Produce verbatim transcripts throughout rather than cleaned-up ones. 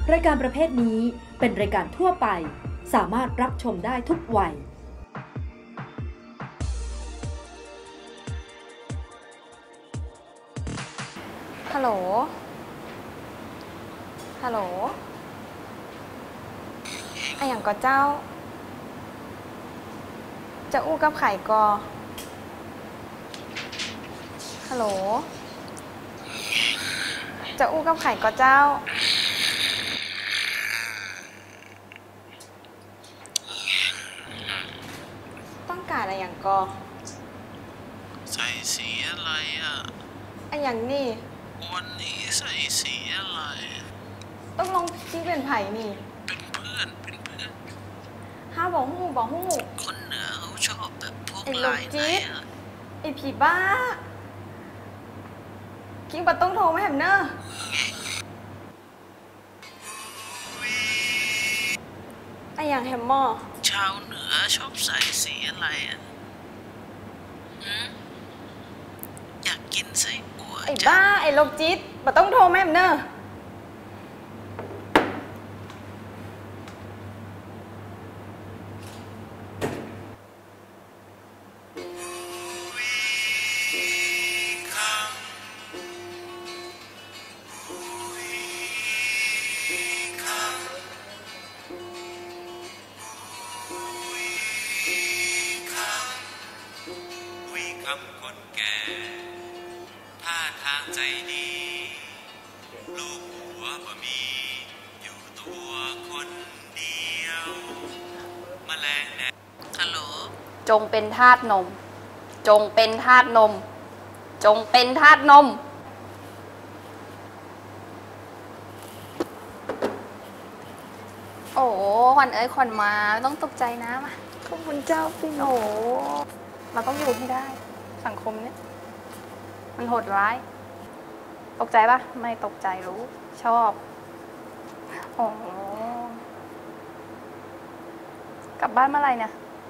รายการประเภทนี้เป็นรายการทั่วไปสามารถรับชมได้ทุกวัยฮัลโหลฮัลโหลไอ้อย่างก็เจ้าจะอู้กับไข่กอฮัลโหลจะอู้กับไข่ก็เจ้าต้องการอะไรอย่างกอใส่สีอะไรอ่ะไอ้อย่างนี่วันนี้ใส่สีอะไรต้องลองที่เป็นไผ่นี่เป็นเพื่อนเป็นเพื่อนห้าบอกหูบอกหูคนเหนือเขาชอบแบบพวกลายไหนอ่ะไอ้ผีบ้ากิ้งปัดต้องโทรมาแฮมเนอร์ไอ้อย่างแฮมมอชาวเหนือชอบใส่สีอะไรอ่ะอยากกินไส้อั่วไอ้บ้าไอ้โรคจิตปัดต้องโทรมาแฮมเนอร์คำคนแก่ท่าทางใจดีลูกหัวบะมีอยู่ตัวคนเดียวแมลงแดดฮัลโหลจงเป็นทาสนมจงเป็นทาสนมจงเป็นทาสนมโอ้ขวัญเอ้ยขวัญมาต้องตกใจนะมาขอบคุณเจ้าพี่โอ้เราต้องอยู่ให้ได้สังคมเนี่ยมันโหดร้ายตกใจปะไม่ตกใจรู้ชอบโอ้กลับบ้านเมื่อไหร่เนี่ย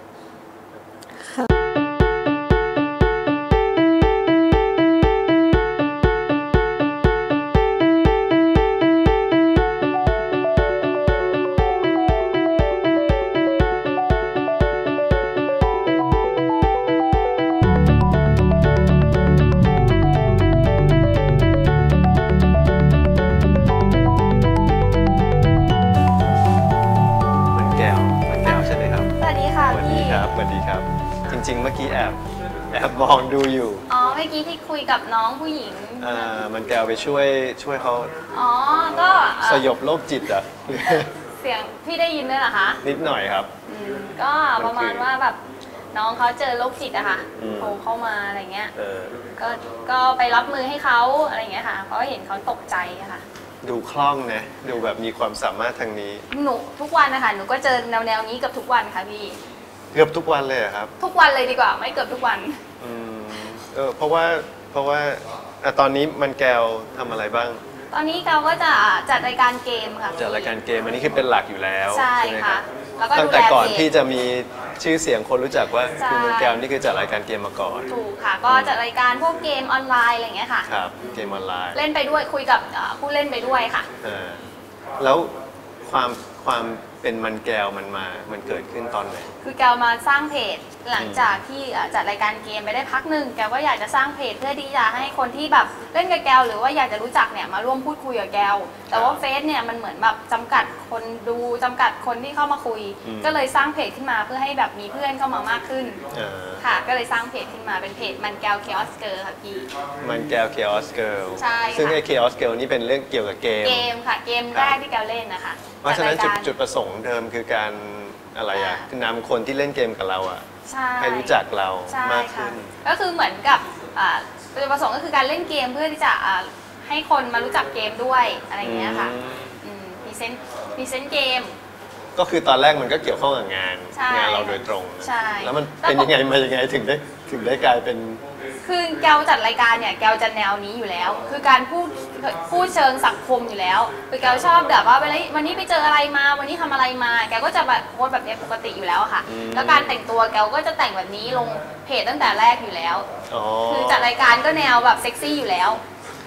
สวัสดีครับจริงๆเมื่อกี้แอบแอบมองดูอยู่อ๋อเมื่อกี้ที่คุยกับน้องผู้หญิงอ่ามันแกวไปช่วยช่วยเขาอ๋อก็สยบโรคจิตอ่ะเสียงพี่ได้ยินด้วยเหรอคะนิดหน่อยครับก็ประมาณว่าแบบน้องเขาเจอโรคจิตอะค่ะโทรเข้ามาอะไรเงี้ยก็ก็ไปรับมือให้เขาอะไรเงี้ยค่ะเพราะเห็นเขาตกใจค่ะดูคล่องนะดูแบบมีความสามารถทางนี้หนูทุกวันนะคะหนูก็เจอแนวแนวนี้กับทุกวันค่ะพี่เกือบทุกวันเลยครับทุกวันเลยดีกว่าไม่เกือบทุกวันอืมเออเพราะว่าเพราะว่าตอนนี้มันแก้วทำอะไรบ้างตอนนี้แก้วก็จะจัดรายการเกมค่ะจัดรายการเกมอันนี้คือเป็นหลักอยู่แล้วใช่ค่ะแล้วก็ตั้งแต่ก่อนที่จะมีชื่อเสียงคนรู้จักว่าคือมันแก้วนี่คือจัดรายการเกมมาก่อนถูกค่ะก็จัดรายการพวกเกมออนไลน์อะไรอย่างเงี้ยค่ะครับเกมออนไลน์เล่นไปด้วยคุยกับผู้เล่นไปด้วยค่ะแล้วความความเป็นมันแก้วมันมามันเกิดขึ้นตอนไหนคือแก้วมาสร้างเพจหลังจากที่จัดรายการเกมไปได้พักหนึ่งแก้วก็อยากจะสร้างเพจเพื่อที่จะให้คนที่แบบเล่นกับแก้วหรือว่าอยากจะรู้จักเนี่ยมาร่วมพูดคุยกับแก้วแต่ว่าเฟซเนี่ยมันเหมือนแบบจำกัดคนดูจำกัดคนที่เข้ามาคุยก็เลยสร้างเพจขึ้นมาเพื่อให้แบบมีเพื่อนเข้ามามากขึ้นค่ะก็เลยสร้างเพจขึ้นมาเป็นเพจมันแก้วเคออสเกอร์ค่ะพี่มันแก้วเคออสเกอร์ใช่ซึ่งไอ้เคออสเกอร์นี่เป็นเรื่องเกี่ยวกับเกมเกมค่ะเกมแรกที่แก้วเล่นนะคะเพราะฉะนั้นจุดจุดประสงค์เดิมคือการอะไรอ่ะคือนำคนที่เล่นเกมกับเราอ่ะให้รู้จักเรามากขึ้นก็คือเหมือนกับจุดประสงค์ก็คือการเล่นเกมเพื่อที่จะให้คนมารู้จักเกมด้วยอะไรอย่างเงี้ยค่ะพรีเซนต์พรีเซนต์เกมก็คือตอนแรกมันก็เกี่ยวข้องกับงานงานเราโดยตรงแล้วมันเป็นยังไงมายังไงถึงได้ถึงได้กลายเป็นคือแกวจัดรายการเนี่ยแกวจะแนวนี้อยู่แล้วคือการพูดพูดเชิงสังคมอยู่แล้วคือแกวชอบแบบว่าวันนี้ไปเจออะไรมาวันนี้ทำอะไรมาแกวก็จะแบบโพสแบบนี้ปกติอยู่แล้วค่ะแล้วการแต่งตัวแกวก็จะแต่งแบบนี้ลงเพจตั้งแต่แรกอยู่แล้วคือจัดรายการก็แนวแบบเซ็กซี่อยู่แล้วคื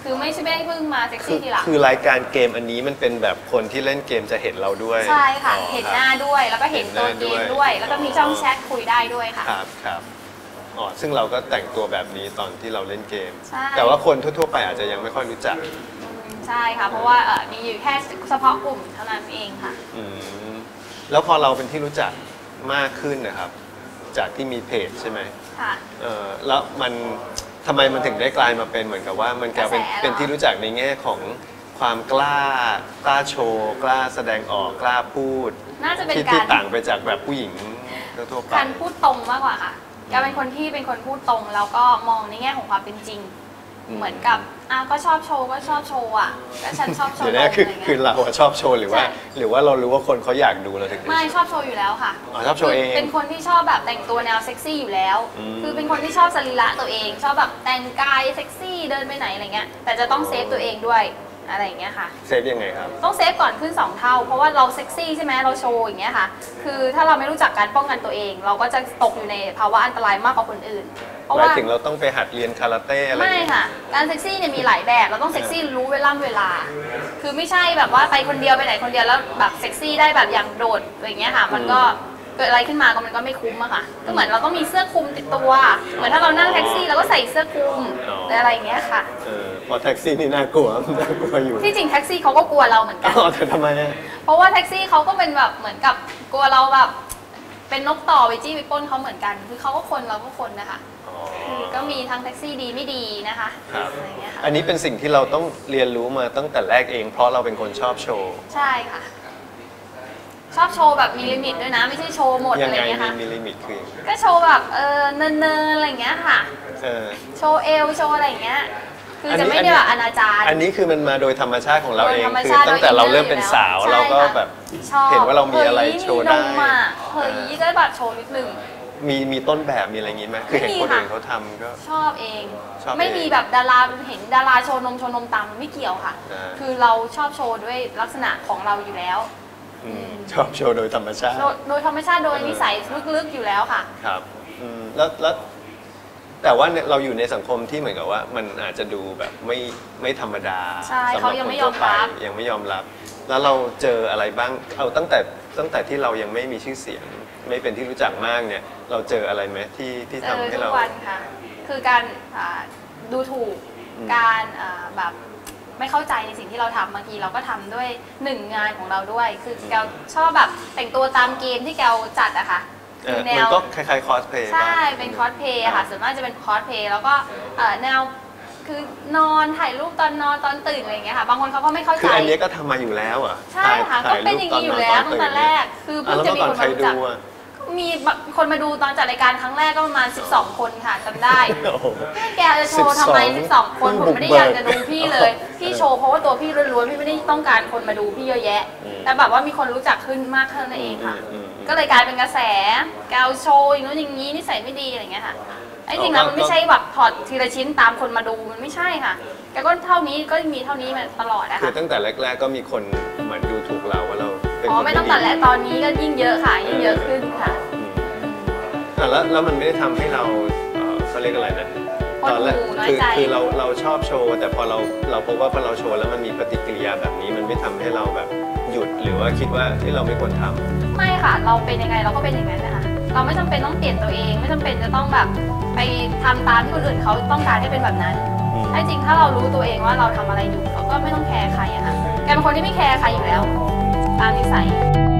คือไม่ใช่ไม่ได้เพิ่งมาเซ็กซี่ทีหลังคือรายการเกมอันนี้มันเป็นแบบคนที่เล่นเกมจะเห็นเราด้วยใช่ค่ะเห็นหน้าด้วยแล้วก็เห็นตัวเกมด้วยแล้วก็มีช่องแชทคุยได้ด้วยค่ะครับครับอ๋อซึ่งเราก็แต่งตัวแบบนี้ตอนที่เราเล่นเกมใช่แต่ว่าคนทั่วๆไปอาจจะยังไม่ค่อยรู้จักใช่ค่ะเพราะว่าเออมีอยู่แค่เฉพาะกลุ่มเท่านั้นเองค่ะอืมแล้วพอเราเป็นที่รู้จักมากขึ้นนะครับจากที่มีเพจใช่ไหมค่ะเออแล้วมันทำไมมันถึงได้กลายมาเป็นเหมือนกับว่ามันกลายเป็นเป็นที่รู้จักในแง่ของความกล้ากล้าโชว์กล้าแสดงออกกล้าพูดน่าจะเป็นการที่ต่างไปจากแบบผู้หญิงทั่วไปการพูดตรงมากกว่าค่ะแกเป็นคนที่เป็นคนพูดตรงแล้วก็มองในแง่ของความเป็นจริงเหมือนกับอ่ะก็ชอบโชว์ก็ชอบโชว์อ่ะก็ฉันชอบโชว์เดี๋ยวนี้คือคือเราชอบโชว์หรือว่าหรือว่าเรารู้ว่าคนเขาอยากดูเราถึงไม่ชอบโชว์อยู่แล้วค่ะอ๋อชอบโชว์เองเป็นคนที่ชอบแบบแต่งตัวแนวเซ็กซี่อยู่แล้วคือเป็นคนที่ชอบสรีระตัวเองชอบแบบแต่งกายเซ็กซี่เดินไปไหนอะไรเงี้ยแต่จะต้องเซฟตัวเองด้วยอะไรอย่างเงี้ยค่ะเซฟยังไงครับต้องเซฟก่อนขึ้นสองเท่าเพราะว่าเราเซ็กซี่ใช่ไหมเราโชว์อย่างเงี้ยค่ะคือถ้าเราไม่รู้จักการป้องกันตัวเอง เราก็จะตกอยู่ในภาวะอันตรายมากกว่าคนอื่นเพราะว่าถึงเราต้องไปหัดเรียนคาราเต้อะไรไม่ค่ะการเซ็กซี่เนี่ยมีหลายแบบเราต้องเซ็กซี่รู้เวลาเวลาคือไม่ใช่แบบว่าไปคนเดียวไปไหนคนเดียวแล้วแบบเซ็กซี่ได้แบบอย่างโดดอย่างเงี้ยค่ะมันก็เกิดอะไรขึ้นมาก็มันก็ไม่คุ้มอะค่ะก็เหมือนเราต้องมีเสื้อคลุมติดตัวเหมือนถ้าเรานั่งแท็กซี่เราก็ใส่เสื้อคลุมหรืออะไรอย่างเงี้ยค่ะเออพอแท็กซี่นี่น่ากลัวน่ากลัวอยู่ที่จริงแท็กซี่เขาก็กลัวเราเหมือนกันอ๋อแต่ทำไมเพราะว่าแท็กซี่เขาก็เป็นแบบเหมือนกับกลัวเราแบบเป็นนกต่อไปจี้ไปปล้นเขาเหมือนกันคือเขาก็คนเราก็คนนะคะคือก็มีทั้งแท็กซี่ดีไม่ดีนะคะอะไรเงี้ยค่ะอันนี้เป็นสิ่งที่เราต้องเรียนรู้มาตั้งแต่แรกเองเพราะเราเป็นคนชอบโชว์ใช่ค่ะชอบโชว์แบบมีลิมิตด้วยนะไม่ใช่โชว์หมดอะไรเงี้ยค่ะมีลิมิตคือก็โชว์แบบเออเนินๆอะไรเงี้ยค่ะโชว์เอวโชว์อะไรเงี้ยคือจะไม่ได้แบบอนาจารอันนี้คือมันมาโดยธรรมชาติของเราเองคือตั้งแต่เราเริ่มเป็นสาวเราก็แบบเห็นว่าเรามีอะไรโชว์ได้เฮ้ยก็แบบโชว์นิดนึงมีมีต้นแบบมีอะไรอย่างงี้ไหมคือเห็นคนอื่นเขาทำก็ชอบเองไม่มีแบบดาราเห็นดาราโชว์นมโชว์นมตามไม่เกี่ยวค่ะคือเราชอบโชว์ด้วยลักษณะของเราอยู่แล้วชอบโชว์โดยธรรมชาติโดยธรรมชาติโดยนิสัยลึกๆอยู่แล้วค่ะครับแล้วแล้วแต่ว่าเราอยู่ในสังคมที่เหมือนกับว่ามันอาจจะดูแบบไม่ไม่ธรรมดาสำหรับคนทั่วไปยังไม่ยอมรับแล้วเราเจออะไรบ้างเอาตั้งแต่ตั้งแต่ที่เรายังไม่มีชื่อเสียงไม่เป็นที่รู้จักมากเนี่ยเราเจออะไรไหมที่ที่ทำให้เราทุกวันค่ะคือการดูถูกการแบบไม่เข้าใจในสิ่งที่เราทำบางทีเราก็ทำด้วยหนึ่งงานของเราด้วยคือแกชอบแบบแต่งตัวตามเกมที่แกจัดอะค่ะแนวก็คล้ายๆคอสเพลย์ใช่เป็นคอสเพลย์ค่ะส่วนมากจะเป็นคอสเพลย์แล้วก็แนวคือนอนถ่ายรูปตอนนอนตอนตื่นอะไรอย่างเงี้ยค่ะบางคนเขาก็ไม่เข้าใจคืออันนี้ก็ทำมาอยู่แล้วอ่ะใช่ค่ะก็เป็นอย่างนี้อยู่แล้วตั้งแต่แรกคือเพิ่งจะมีคนมารู้จักมีคนมาดูตอนจัดรายการครั้งแรกก็ประมาณสิบสองคนค่ะจำได้แกจะโชว์ทำไมสิบสองคนผมไม่ได้อยากจะดูพี่เลยพี่โชว์เพราะว่าตัวพี่ล้วนๆพี่ไม่ได้ต้องการคนมาดูพี่เยอะแยะแต่แบบว่ามีคนรู้จักขึ้นมากขึ้นนั่นเองค่ะก็เลยกลายเป็นกระแสแกวโชว์อย่างนู้นอย่างนี้นิสัยไม่ดีอะไรอย่างเงี้ยค่ะไอ้จริงแล้วมันไม่ใช่แบบถอดทีละชิ้นตามคนมาดูมันไม่ใช่ค่ะแกก็เท่านี้ก็มีเท่านี้มาตลอดนะคะคือตั้งแต่แรกๆก็มีคนเหมือนดูถูกเราว่าเราเป็นอ๋อไม่ต้องตัดแล้วตอนนี้ก็ยิ่งเยอะค่ะยิ่งเยอะขึ้นค่ะแล้วแล้วมันไม่ได้ทำให้เราเขาเรียกอะไรนะตอนแรกคือคือเราเราชอบโชว์แต่พอเราเราพบว่าพอเราโชว์แล้วมันมีปฏิกิริยาแบบนี้มันไม่ทำให้เราแบบหยุดหรือว่าคิดว่าที่เราไม่ควรทำไม่ค่ะเราเป็นยังไงเราก็เป็นอย่างนั้นนะคะเราไม่จำเป็นต้องเปลี่ยนตัวเองไม่จำเป็นจะต้องแบบไปทำตามที่คนอื่นเขาต้องการให้เป็นแบบนั้นถ้าจริงถ้าเรารู้ตัวเองว่าเราทำอะไรอยู่เราก็ไม่ต้องแคร์ใครอะค่ะแกเป็นคนที่ไม่แคร์ใครอยู่แล้วตามนิสัย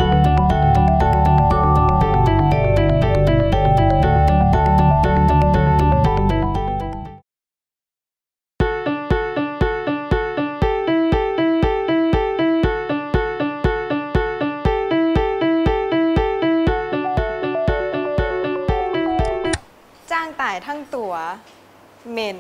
ทั้งตัวเหม็น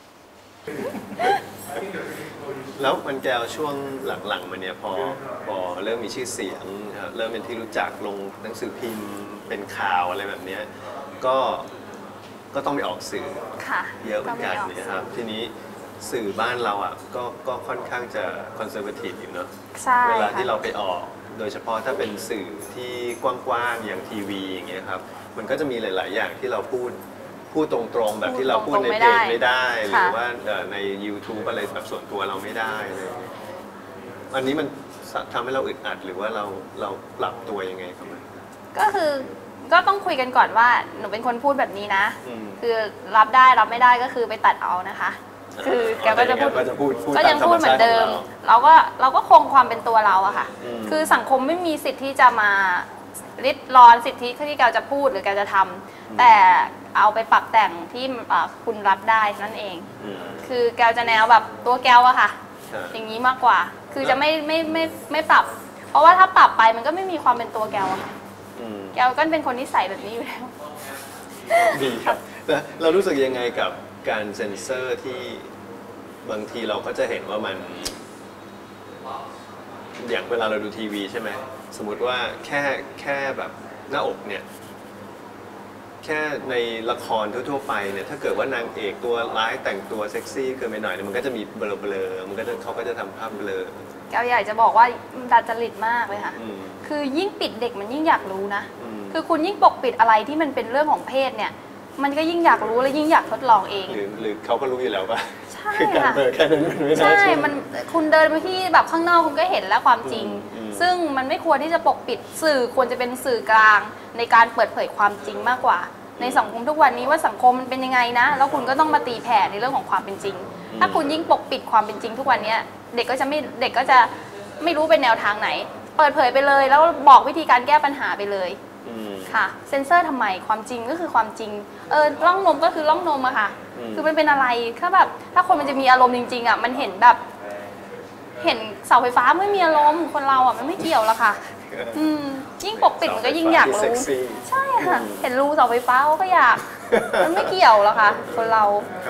แล้วมันแก้วช่วงหลังๆมาเนี่ยพอพอเริ่มมีชื่อเสียงเริ่มเป็นที่รู้จักลงหนังสือพิมพ์เป็นข่าวอะไรแบบนี้ก็ก็ต้องไปออกสื่อเยอะเหมือนกันนะครับทีนี้สื่อบ้านเราอ่ะก็ก็ค่อนข้างจะคอนเซอร์เวทีฟอยู่เนอะเวลาที่เราไปออกโดยเฉพาะถ้าเป็นสื่อที่กว้างๆอย่างทีวีอย่างเงี้ยครับมันก็จะมีหลายๆอย่างที่เราพูดพูดตรงๆแบบที่เราพูดในเพจไม่ได้หรือว่าใน YouTube อะไรแบบส่วนตัวเราไม่ได้เลยอันนี้มันทำให้เราอึดอัดหรือว่าเราเราปรับตัวยังไงครับมันก็คือก็ต้องคุยกันก่อนว่าหนูเป็นคนพูดแบบนี้นะคือรับได้รับไม่ได้ก็คือไปตัดเอานะคะคือแกก็จะพูดก็ยังพูดเหมือนเดิมเราก็เราก็คงความเป็นตัวเราอะค่ะคือสังคมไม่มีสิทธิ์ที่จะมาริดรอนสิทธิที่แกจะพูดหรือแกจะทำแต่เอาไปปรับแต่งที่คุณรับได้นั่นเองคือแกจะแนวแบบตัวแกวอะค่ะอย่างนี้มากกว่าคือจะไม่ไม่ไม่ไม่ปรับเพราะว่าถ้าปรับไปมันก็ไม่มีความเป็นตัวแกวอะค่ะแกวก็เป็นคนนิสัยแบบนี้อยู่แล้วดีครับแล้วเรารู้สึกยังไงกับการเซ็นเซอร์ที่บางทีเราก็จะเห็นว่ามันอย่างเวลาเราดูทีวีใช่ไหมสมมติว่าแค่แค่แบบหน้าอกเนี่ยแค่ในละครทั่วๆไปเนี่ยถ้าเกิดว่านางเอกตัวร้ายแต่งตัวเซ็กซี่เกินไปหน่อยเนี่ยมันก็จะมีเบลอเบลอมันก็จะเขาก็จะทำภาพเบลอแกอยากจะบอกว่าดัดจริตมากเลยค่ะคือยิ่งปิดเด็กมันยิ่งอยากรู้นะคือคุณยิ่งปกปิดอะไรที่มันเป็นเรื่องของเพศเนี่ยมันก็ยิ่งอยากรู้และยิ่งอยากทดลองเองหรือหรือเขาก็รู้อยู่แล้วป่ะใช่ค่ะแค่นั้นไม่ได้ใช่มันคุณเดินไปที่แบบข้างนอกคุณก็เห็นแล้วความจริงซึ่งมันไม่ควรที่จะปกปิดสื่อควรจะเป็นสื่อกลางในการเปิดเผยความจริงมากกว่าในสังคมทุกวันนี้ว่าสังคมมันเป็นยังไงนะแล้วคุณก็ต้องมาตีแผ่ในเรื่องของความเป็นจริงถ้าคุณยิ่งปกปิดความเป็นจริงทุกวันนี้เด็กก็จะไม่เด็กก็จะไม่รู้เป็นแนวทางไหนเปิดเผยไปเลยแล้วบอกวิธีการแก้ปัญหาไปเลยค่ะเซ็นเซอร์ทำไมความจริงก็คือความจริงเออร่องนมก็คือร่องนมอะค่ะคือมันเป็นอะไรถ้าแบบถ้าคนมันจะมีอารมณ์จริงๆอะมันเห็นแบบเห็นเสาไฟฟ้าไม่มีอารมณ์คนเราอะมันไม่เกี่ยวละค่ะอืมยิ่งปกปิดมันก็ยิ่งอยากรู้ใช่ค่ะเห็นรูเสาไฟฟ้าก็อยากมันไม่เกี่ยวละค่ะคนเรา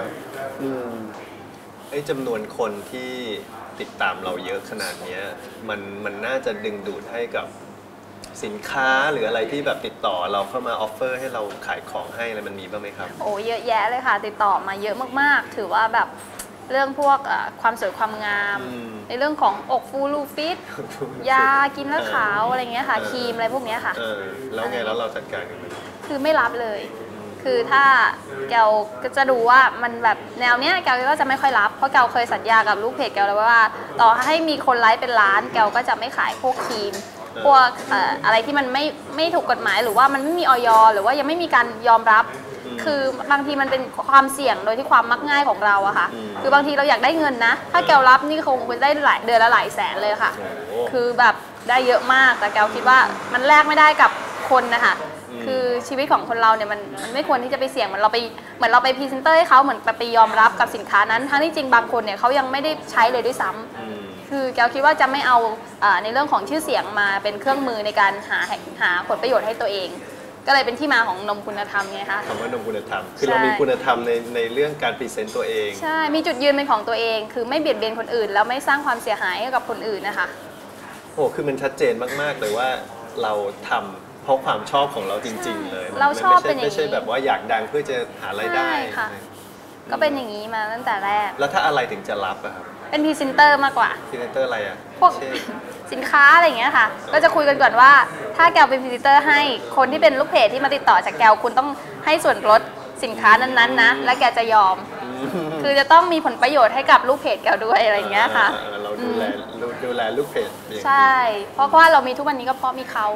ไอ้จำนวนคนที่ติดตามเราเยอะขนาดนี้มันมันน่าจะดึงดูดให้กับสินค้าหรืออะไรที่แบบติดต่อเราเข้ามาออฟเฟอร์ให้เราขายของให้อะไรมันมีบ้างไหมครับโอ้เยอะแยะเลยค่ะติดต่อมาเยอะมากๆถือว่าแบบเรื่องพวกความสวยความงามในเรื่องของอกฟูลูฟิตยากินแล้วขาวอะไรเงี้ยค่ะครีมอะไรพวกเนี้ยค่ะแล้วไงแล้วเราจัดการกันไหมคือไม่รับเลยคือถ้าแกวก็จะดูว่ามันแบบแนวเนี้ยแกวก็จะไม่ค่อยรับเพราะแกวเคยสัญญากับลูกเพจแกวเลยว่าต่อให้มีคนไลฟ์เป็นล้านแกวก็จะไม่ขายพวกครีมพวกอะไรที่มันไม่ไม่ถูกกฎหมายหรือว่ามันไม่มีออยหรือว่ายังไม่มีการยอมรับคือบางทีมันเป็นความเสี่ยงโดยที่ความมักง่ายของเราอะค่ะคือบางทีเราอยากได้เงินนะถ้าแกวรับนี่คงเป็นได้หลายเดือนละหลายแสนเลยค่ะคือแบบได้เยอะมากแต่แกวคิดว่ามันแลกไม่ได้กับคนนะคะคือชีวิตของคนเราเนี่ยมันมันไม่ควรที่จะไปเสี่ยงเหมือนเราไปเหมือนเราไปพรีเซนเตอร์ให้เขาเหมือนไปยอมรับกับสินค้านั้นทั้งที่จริงบางคนเนี่ยเขายังไม่ได้ใช้เลยด้วยซ้ำคือแกวคิดว่าจะไม่เอาในเรื่องของชื่อเสียงมาเป็นเครื่องมือในการหาหาผลประโยชน์ให้ตัวเองก็เลยเป็นที่มาของนมคุณธรรมไงคะคำว่านมคุณธรรมคือเรามีคุณธรรมในในเรื่องการพรีเซนต์ตัวเองใช่มีจุดยืนเป็นของตัวเองคือไม่เบียดเบียนคนอื่นแล้วไม่สร้างความเสียหายให้กับคนอื่นนะคะโอ้คือมันชัดเจนมากๆเลยว่าเราทำเพราะความชอบของเราจริงๆเลยเราชอบเป็นอย่างนี้ไม่ใช่แบบว่าอยากดังเพื่อจะหารายได้ค่ะก็เป็นอย่างนี้มาตั้งแต่แรกแล้วถ้าอะไรถึงจะรับอะครับเป็นพรีเซนเตอร์มากกว่าพรีเซนเตอร์อะไรอะพวกสินค้าอะไรอย่างเงี้ยค่ะก็จะคุยกันก่อนว่าถ้าแกวเป็นพรีเซนเตอร์ให้คนที่เป็นลูกเพจที่มาติดต่อจากแกวคุณต้องให้ส่วนลดสินค้านั้นๆนะและแกจะยอมคือจะต้องมีผลประโยชน์ให้กับลูกเพจแกวด้วยอะไรอย่างเงี้ยค่ะเราดูแลดูแลลูกเพจใช่เพราะว่าเรามีทุกวันนี้ก็เพราะมีเขา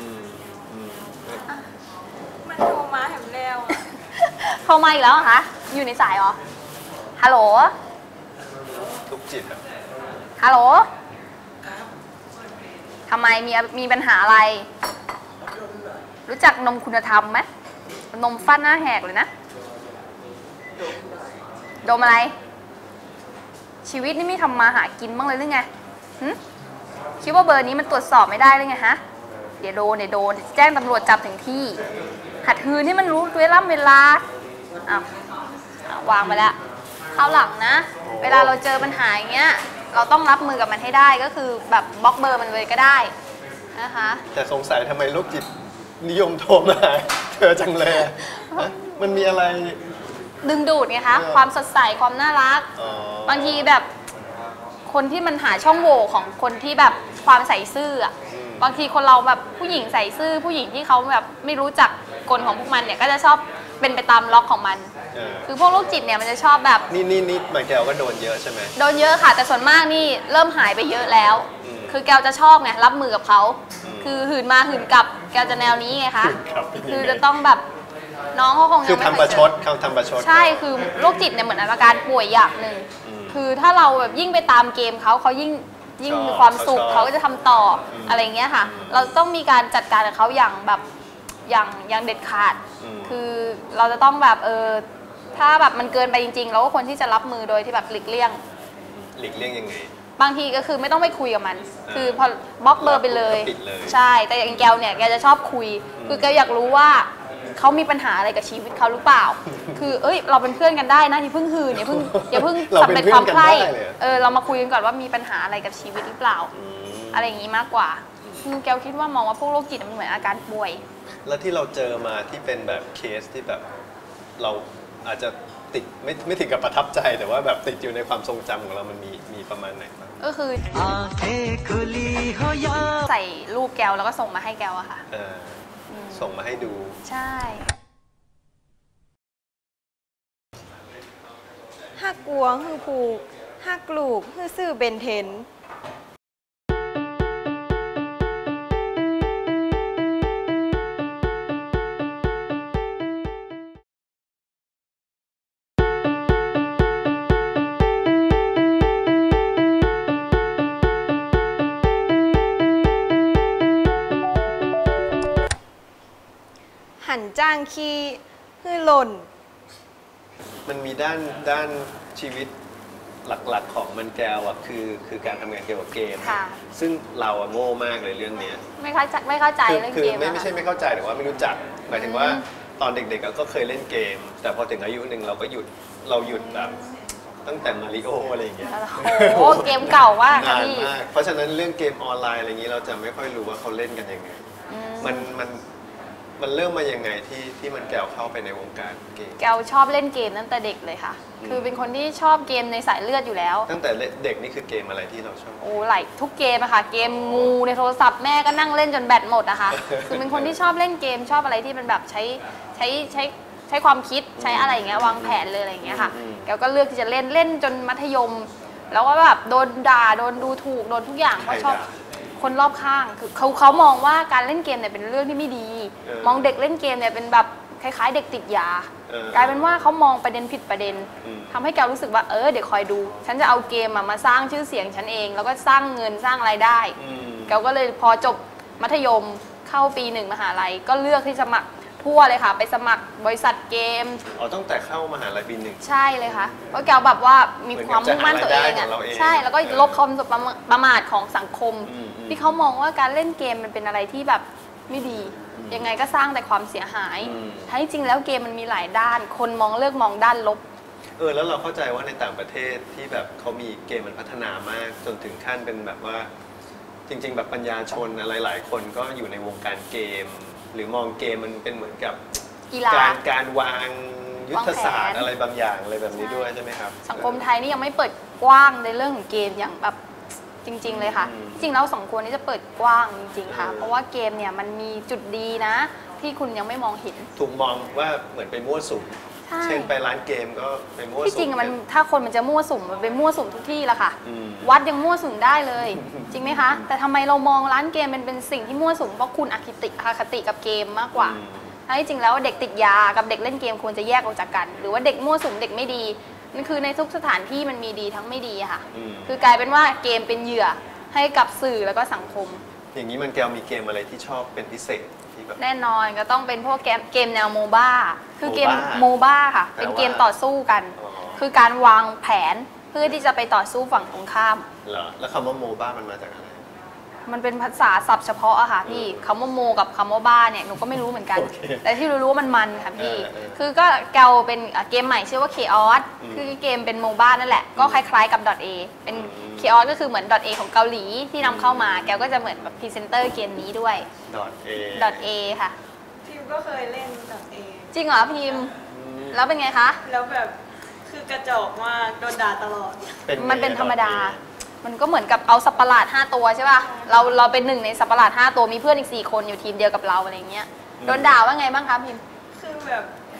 มันโทรมาแถมแนวโทรมาอีกแล้วเหรอคะอยู่ในสายเหรอฮัลโหลทุกจิตฮัลโหลทำไมมีมีปัญหาอะไรรู้จักนมคุณธรรมไหมนมฟันหน้าแหกเลยนะดมอะไรชีวิตนี่ไม่ทำมาหากินบ้างเลยหรือไงคิดว่าเบอร์นี้มันตรวจสอบไม่ได้เลยไงฮะเดี๋ยวโดนเดี๋ยวโดนแจ้งตำรวจจับถึงที่หัดฮือนี่มันรู้เวลาเวลาอ้าววางไปแล้วคราวหลังนะเวลาเราเจอปัญหาอย่างเงี้ยเราต้องรับมือกับมันให้ได้ก็คือแบบบล็อกเบอร์มันเลยก็ได้นะคะแต่สงสัยทำไมลูกจิตนิยมโทรมาเธอจังเลยมันมีอะไรดึงดูดไงคะความสดใสความน่ารักบางทีแบบคนที่มันหาช่องโหว่ของคนที่แบบความใส่ซื่ออะบางทีคนเราแบบผู้หญิงใส่ซื่อผู้หญิงที่เขาแบบไม่รู้จักกลของพวกมันเนี่ยก็จะชอบเป็นไปตามล็อกของมันเออคือพวกโรคจิตเนี่ยมันจะชอบแบบนี่นี่นี่หมายแก้วก็โดนเยอะใช่ไหมโดนเยอะค่ะแต่ส่วนมากนี่เริ่มหายไปเยอะแล้วอืมคือแกวจะชอบไงรับมือกับเขาอืมคือหื่นมาหื่นกลับแกวจะแนวนี้ไงคะหื่นกลับเป็นยังไงคือจะต้องแบบน้องเขาคงคือยังไม่ทำเคประยชเจอดเขาทำประชดใช่คือโรคจิตเนี่ยเหมือนอาการป่วยอย่างหนึ่งอืมคือถ้าเราแบบยิ่งไปตามเกมเขาเขายิ่งยิ่งชอบมีความสุขเขาชอบเขาก็จะทำต่ออมอะไรอย่างเงี้ยค่ะอืมเราต้องมีการจัดการกับเขาอย่างแบบอย่างอย่างเด็ดขาดอืมคือเราจะต้องแบบเออถ้าแบบมันเกินไปจริงๆเราก็ควรที่จะรับมือโดยที่แบบหลีกเลี่ยงหลีกเลี่ยงยังไงบางทีก็คือไม่ต้องไปคุยกับมันอ่าคือพอบล็อกเบอร์ไปเลยปิดเลยใช่ แต่อย่างแกวเนี่ยแกจะชอบคุยอืมคือแกอยากรู้ว่าเขามีปัญหาอะไรกับชีวิตเขาหรือเปล่า คือเอ้ยเราเป็นเพื่อนกันได้นะอย่าเพิ่งหืนอย่าเพิ่งอย่าเพิ่งเราสำเป็นเร็จเพื่คอวาน มกันใคร่ได้เลยเหรอเออเรามาคุยกันก่อนว่ามีปัญหาอะไรกับชีวิตหรือเปล่าอืมอะไรอย่างนี้มากกว่าคือแกวคิดว่ามองว่าพวกโรคจิตมันเหมือนอาการป่วยแล้วที่เราเจอมาที่เป็นแบบเคสที่แบบเราอาจจะติดไม่ไม่ถึงกับประทับใจ แต่ว่าแบบติดอยู่ในความทรงจำของเรามันมีมีประมาณไหนบ้างก็คือใส่รูปแกวแล้วก็ส่งมาให้แกวอะค่ะเอออืมส่งมาให้ดูใช่หักกวงคือผูกหักลูกคือซื้อเบนเทน หันจ้างขี้คือหล่นมันมีด้านด้านชีวิตหลักๆของมันแก้วอ่ะคือคือการทำงานเกี่ยวกับเกมค่ะซึ่งเราอะโง่มากเลยเรื่องเนี้ยไม่เข้าใจไม่เข้าใจคือเรื่องคือเกมไม่อะไม่ใช่ค่ะไม่เข้าใจแต่ว่าไม่รู้จัก หมายถึงว่าอืมตอนเด็กๆอะก็เคยเล่นเกม แต่พอถึงอายุหนึ่งเราก็หยุดเราหยุดแบบตั้งแต่มาริโออะไรอย่างเงี้ยโอ้โหเกมเก่ามากค่ะนานพี่มาก เพราะฉะนั้นเรื่องเกมออนไลน์อะไรอย่างนี้เราจะไม่ค่อยรู้ว่าเขาเล่นกันยังไงอืมมันมันมันเริ่มมายังไงที่ที่มันแก้วเข้าไปในวงการเกมแกวชอบเล่นเกมตั้งแต่เด็กเลยค่ะอืมคือเป็นคนที่ชอบเกมในสายเลือดอยู่แล้วตั้งแต่เด็กนี่คือเกมอะไรที่เราชอบโอ้หลายทุกเกมอะค่ะ เกมงูในโทรศัพท์แม่ก็นั่งเล่นจนแบตหมดอะค่ะ คือเป็นคนที่ชอบเล่นเกมชอบอะไรที่มันแบบใช้ใช้ใช้ใช้ความคิดใช้อะไรอย่างเงี้ยวางแผนเลยอะไรอย่างเงี้ยค่ะอืมแกวก็เลือกที่จะเล่นเล่นจนมัธยม แล้วก็แบบโดนด่าโดนดูถูกโดนทุกอย่างเพราะชอบ คนรอบข้างคือเขาเขามองว่าการเล่นเกมเนี่ยเป็นเรื่องที่ไม่ดีเออมองเด็กเล่นเกมเนี่ยเป็นแบบคล้ายๆ เด็กติดยาเออกลายเป็นว่าเขามองประเด็นผิดประเด็นอืมทำให้แกรู้สึกว่าเออเดี๋ยวคอยดู ฉันจะเอาเกมอะมาสร้างชื่อเสียงฉันเอง แล้วก็สร้างเงินสร้างรายได้อืมแกก็เลยพอจบมัธยมเข้าปีหนึ่งมหาลัยก็เลือกที่จะสมัครทั่วเลยค่ะ ไปสมัครบริษัทเกมอ๋อตั้งแต่เข้ามหาลัยปีหนึ่งใช่เลยค่ะเพราะแกแบบว่ามีความมุ่งมั่นตัวเองเหมือนกับจะหารายได้ขอ่ะองเราเองใช่แล้วก็ลบความประมาประมาทของสังคมอืมอืมที่เขามองว่าการเล่นเกมมันเป็นอะไรที่แบบไม่ดีอืมยังไงก็สร้างแต่ความเสียหายอืมแท้ที่จริงแล้วเกมมันมีหลายด้าน คนมองเลือกมองด้านลบเออแล้วเราเข้าใจว่าในต่างประเทศที่แบบเขามีเกมมันพัฒนามาก จนถึงขั้นเป็นแบบว่า จริง ๆ แบบปัญญาชนอะไรหลายคนก็อยู่ในวงการเกม หรือมองเกมมันเป็นเหมือนกับกีฬาการการวางยุทธศาสตร์วางแผนอะไรบางอย่างอะไรแบบนี้ด้วยใช่ไหมครับสังคมไทยนี่ยังไม่เปิดกว้างในเรื่องของเกมอย่างแบบจริง ๆ เลยค่ะอืมจริงๆแล้วสองคนนี้จะเปิดกว้างจริง ๆ ค่ะเออเพราะว่าเกมเนี่ยมันมีจุดดีนะ ที่คุณยังไม่มองเห็นถูกมองว่าเหมือนไปมั่วสุมใช่เช่นไปร้านเกมก็ไปมั่วสุมที่จริงอะมันกัถ้าคนมันจะมั่วสุมมันเป็นมั่วสุมทุกที่ละค่ะอืมวัดยังมั่วสุมได้เลย จริงไหมคะ แต่ทำไมเรามองร้านเกมเป็นเป็นสิ่งที่มั่วสุมเพราะคุณอคติอคติกับเกมมากกว่าอืมถ้าจริงแล้วเด็กติดยากับเด็กเล่นเกมควรจะแยกออกจากกัน หรือว่าเด็กมั่วสุมเด็กไม่ดีนั่นคือในทุกสถานที่มันมีดีทั้งไม่ดีอะค่ะอืมคือกลายเป็นว่าเกมเป็นเหยื่อให้กับสื่อแล้วก็สังคมอย่างนี้มันแก้วมีเกมอะไรที่ชอบเป็นพิเศษที่แบบแน่นอนก็ต้องเป็นพวกเกมเกมแนวโมบ้าคือเกม MOBA โมบ้าค่ะแปลว่าเป็นเกมต่อสู้กันอ๋อคือการวางแผนเพื่อที่จะไปต่อสู้ฝั่งตรงข้ามเหรอแล้วคำว่าโมบ้ามันมาจากอะไรมันเป็นภาษาศัพท์เฉพาะอะค่ะพี่คำว่าโมกับคำว่าบ้าเนี่ยหนูก็ไม่รู้เหมือนกันโอเคแต่ที่รู้ๆว่ามันมันค่ะพี่เออเออคือก็แกวเป็นเกมใหม่ชื่อว่า Chaos อืมคือเกมเป็นโมบ้านั่นแหละ ก็คล้ายๆกับ .A เป็นอืม Chaos ก็คือเหมือน .A ของเกาหลีที่นำเข้ามาแกวก็จะเหมือนแบบพรีเซนเตอร์เกมนี้ด้วยดอทเอ .A ค่ะพิมก็เคยเล่นดอทเอจริงเหรอพิมพ์แล้วเป็นไงคะแล้วแบบคือกระจอกมากโดนด่าตลอดมันเป็นธรรมดา มันก็เหมือนกับเอาสัตว์ประหลาดห้าตัวใช่ป่ะ เราเราเป็นหนึ่งในสัตว์ประหลาดห้าตัวมีเพื่อนอีกสี่คนอยู่ทีมเดียวกับเราอะไรเงี้ย โดนด่าว่าไงบ้างคะพิมพ์คือแบบคือไม่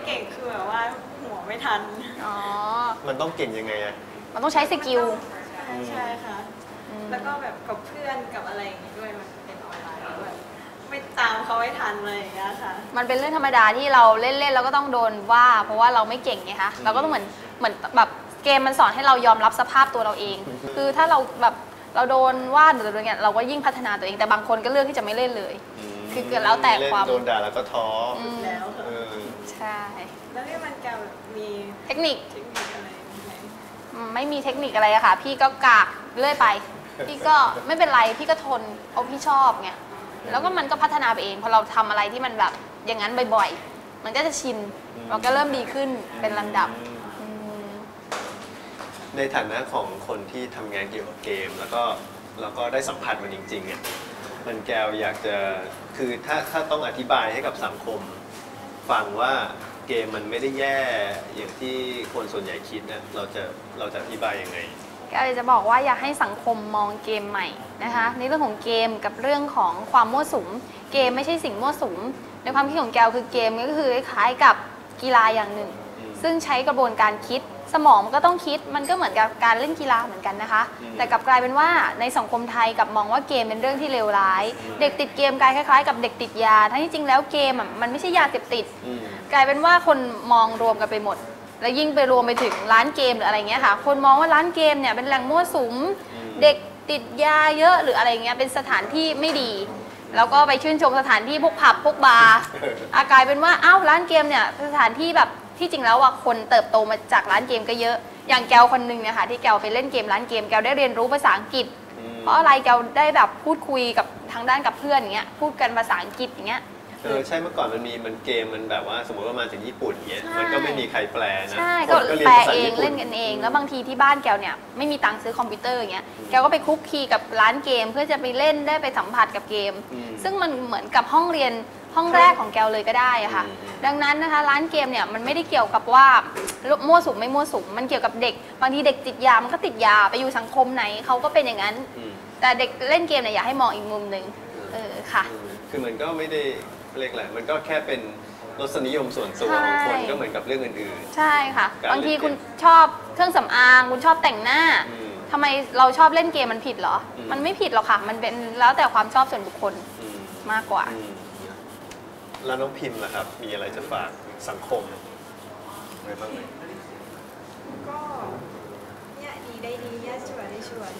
เก่งคือแบบว่าหัวไม่ทันอ๋อมันต้องเก่งยังไงอะมันต้องใช้สกิลใช่ค่ะอืมแล้วก็แบบกับเพื่อนกับอะไรอย่างงี้ด้วยมันเป็นออนไลน์ด้วยไม่ตามเขาไม่ทันเลยอย่างเงี้ยค่ะมันเป็นเรื่องธรรมดาที่เราเล่นๆแล้วก็ต้องโดนว่า เพราะว่าเราไม่เก่งไงคะเราก็ต้องเหมือนเหมือนแบบเกมมันสอนให้เรายอมรับสภาพตัวเราเอง คือถ้าเราแบบเราโดนว่าหรืออะไรเงี้ยเราก็ยิ่งพัฒนาตัวเองแต่บางคนก็เลือกที่จะไม่เล่นเลย คือเกิดแล้วแต่ความเล่นโดนด่าแล้วก็ท้อออืมแล้วค่ะเออใช่แล้วพี่มันแกวแบบมีเทคนิคเทคนิคอะไรไหมอืมไม่มีเทคนิคอะไรอะค่ะ พี่ก็กากเรื่อยไป พี่ก็ไม่เป็นไรพี่ก็ทนเอาพี่ชอบไงแล้วก็มันก็พัฒนาไปเองพอเราทำอะไรที่มันแบบอย่างนั้นบ่อยๆ มันก็จะชินเราก็เริ่มดีขึ้นเป็นลำดับอืมในฐานะของคนที่ทำงานเกี่ยวกับเกม แล้วก็แล้วก็ได้สัมผัสมันจริงๆเนี่ยมันแก้วอยากจะคือถ้าถ้าต้องอธิบายให้กับสังคม ฟังว่าเกมมันไม่ได้แย่อย่างที่คนส่วนใหญ่คิดเนี่ยเราจะเราจะอธิบายยังไงก็เลยจะบอกว่าอยากให้สังคมมองเกมใหม่นะคะในเรื่องของเกมกับเรื่องของความมั่วสุมเกมไม่ใช่สิ่งมั่วสุมในความคิดของแกวคือเกมก็คือคล้ายๆกับกีฬาอย่างหนึ่งอืมซึ่งใช้กระบวนการคิดสมองมันก็ต้องคิดมันก็เหมือนกับการเล่นกีฬาเหมือนกันนะคะอืมแต่กลับกลายเป็นว่าในสังคมไทยกลับมองว่าเกมเป็นเรื่องที่เลวร้าย เด็กติดเกมกลายคล้ายๆกับเด็กติดยาทั้งที่จริงแล้วเกมอ่ะมันไม่ใช่ยาเสพติดอืมกลายเป็นว่าคนมองรวมกันไปหมด แล้วยิ่งไปรวมไปถึงร้านเกมหรืออะไรเงี้ยค่ะ คนมองว่าร้านเกมเนี่ยเป็นแหล่งมั่วสุมอืมเด็กติดยาเยอะหรืออะไรเงี้ยเป็นสถานที่ไม่ดี แล้วก็ไปชื่นชมสถานที่พวกผับพวกบาร์อากลายเป็นว่าอ้าวร้านเกมเนี่ยสถานที่แบบที่จริงแล้วว่าคนเติบโตมาจากร้านเกมก็เยอะ อย่างแกวคนหนึ่งเนี่ยค่ะที่แกวไปเล่นเกมร้านเกมแกวได้เรียนรู้ภาษาอังกฤษอืมเพราะอะไรแกวได้แบบพูดคุยกับทางด้านกับเพื่อนอย่างเงี้ยพูดกันภาษาอังกฤษอย่างเงี้ยเออใช่เมื่อก่อนมันมีมันเกมมันแบบว่าสมมติว่ามาจากญี่ปุ่นเงี้ยใช่มันก็ไม่มีใครแปลนะใช่คก็นก็เรียนแปลภาษาเองญี่ปุ่นเล่นกันเอง แล้วบางทีที่บ้านแกวเนี่ยไม่มีตังค์ซื้อคอมพิวเตอร์อย่างเงี้ยแกวก็ไปคุกคีกับร้านเกมเพื่อจะไปเล่นได้ไปสัมผัสกับเกมอืมซึ่งมันเหมือนกับห้องเรียนห้องแรกของแกวเลยก็ได้อะค่ะอืมดังนั้นนะคะร้านเกมเนี่ยมันไม่ได้เกี่ยวกับว่ามั่วสุมไม่มั่วสุมมันเกี่ยวกับเด็กบางทีเด็กติดยามันก็ติดยาไปอยู่สังคมไหนเขาก็เป็นอย่างนั้นอืมแต่เด็กเล่นเกมเนี่ยอยากให้มองอีกมุมหนึ่งเออค่ะอืมคือมันก็ไม่ได้เรียกอะไรมันก็แค่เป็นรสนิยมส่วนตัวของคนใช่ก็เหมือนกับเรื่องอื่นใช่ค่ะการบางทีเล่นเกมคุณชอบเครื่องสำอางคุณชอบแต่งหน้าอืมทำไมเราชอบเล่นเกมมันผิดเหรออืมมันไม่ผิดหรอกค่ะ มันเป็นแล้วแต่ความชอบส่วนบุคคลอืมมากกว่าอืมแล้วน้องพิมพ์ล่ะครับ มีอะไรจะฝากสังคมอะไรบ้างไหมก็เนี่ยดีได้ดีเนี่ยชวนได้ชวน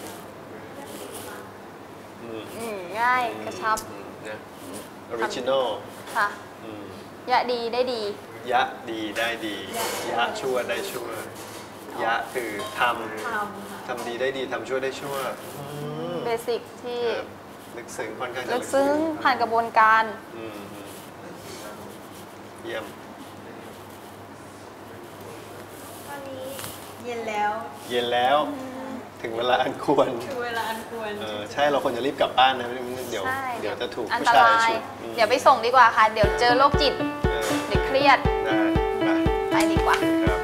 อืมอืมง่ายกระชับอืมนะออริจินอลค่ะยะดีได้ดียะดีได้ดี ยะชั่วได้ชั่ว ยะคือททำำค่ะทำดีได้ดีทำชั่วได้ชั่วอืมเบสิกที่ครับลึกซึ้งค่อนข้างจะลึกซึ้งผ่านกระบวนการอืมอืมเยี่ยมตอนนี้เย็นแล้วเย็นแล้วถึงเวลาอันควรคือเวลาอันควรเออใช่เราควรจะรีบกลับบ้านนะไม่งั้นเดี๋ยวใช่เดี๋ยวจะถูกอันผู้ตชายรายฉุดอืมเดี๋ยวไปส่งดีกว่าค่ะ เดี๋ยวเจอโรคจิตเออเด็กเครียดได้ไปไปดีกว่าครับ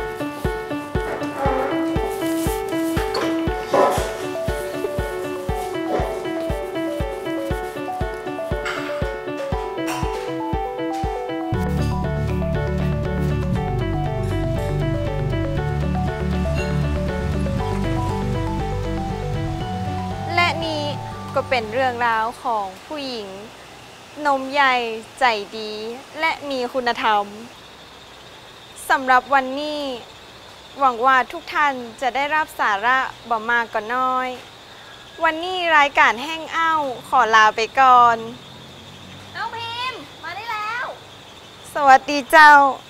และนี่ก็เป็นเรื่องราวของผู้หญิง นมใหญ่ใจดี และมีคุณธรรมสำหรับวันนี้ หวังว่าทุกท่านจะได้รับสาระบ่มากก็น้อย วันนี้รายการแห้งเอ้าขอลาไปก่อนน้องพิมพ์มาได้แล้วสวัสดีเจ้า